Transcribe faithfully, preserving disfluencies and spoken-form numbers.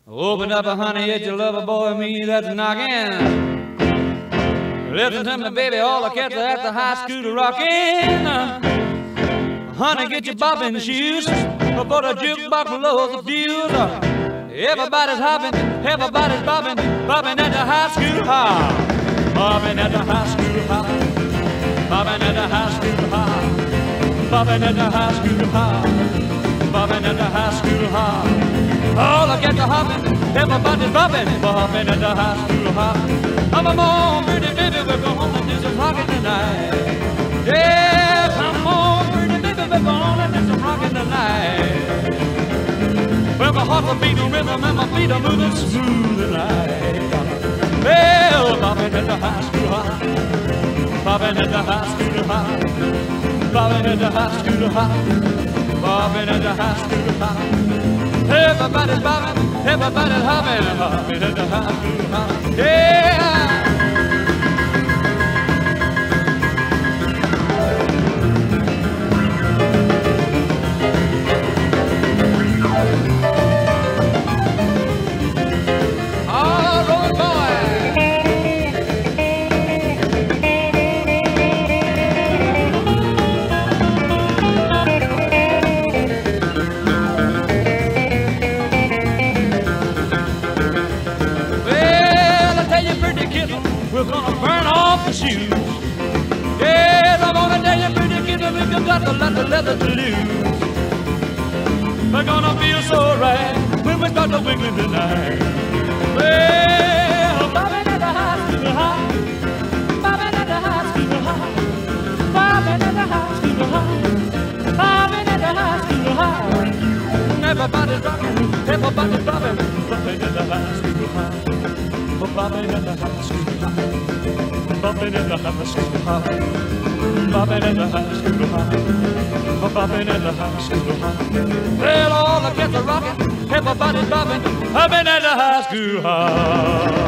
Open up, honey, it's your lover boy, me that's knocking. Listen to me, baby, all the cats are at the high school rocking. Honey, get your bobbin shoes before the jukebox blows the fuse. Everybody's hopping, everybody's bobbing, bobbing at the high school hop. Bobbing at the high school hop. Bobbing at the high school hop. Bobbing at the high school hop. Bobbing at the high school hop. All I get to hopping, everybody's bobbing, bobbing at the high school hop. Come on, pretty baby, we're going to do some rocking tonight. Yeah, come on, pretty baby, we're going to do some rocking tonight. Well, my heart's a beating rhythm and my feet are moving smooth tonight. Well, bobbing at the high school hop. Bobbing at the high school hop. Bobbing at the high school hop. Bobbing at the high school hop. Everybody's bobbing, everybody's hopping, hopping at the high school hop. Yeah! We're gonna burn off the shoes. Yes, I'm gonna tell you pretty kid, if you got to let the leather to loose. We're gonna feel so right when we start to wiggling tonight. Well, bobbing at the high school hop. Bobbing at the high school hop. Bobbing at the high school hop. Bobbing at the high school hop. Everybody's rocking, everybody's bobbing, bobbing at the high school hop. Bobbing at the high school hop. Bobbing at the high school hop. Bobbing at the high school hop. Bobbing at the high school hop. Well, all the cats are rocking, everybody's bobbing, bobbing at the high school hop.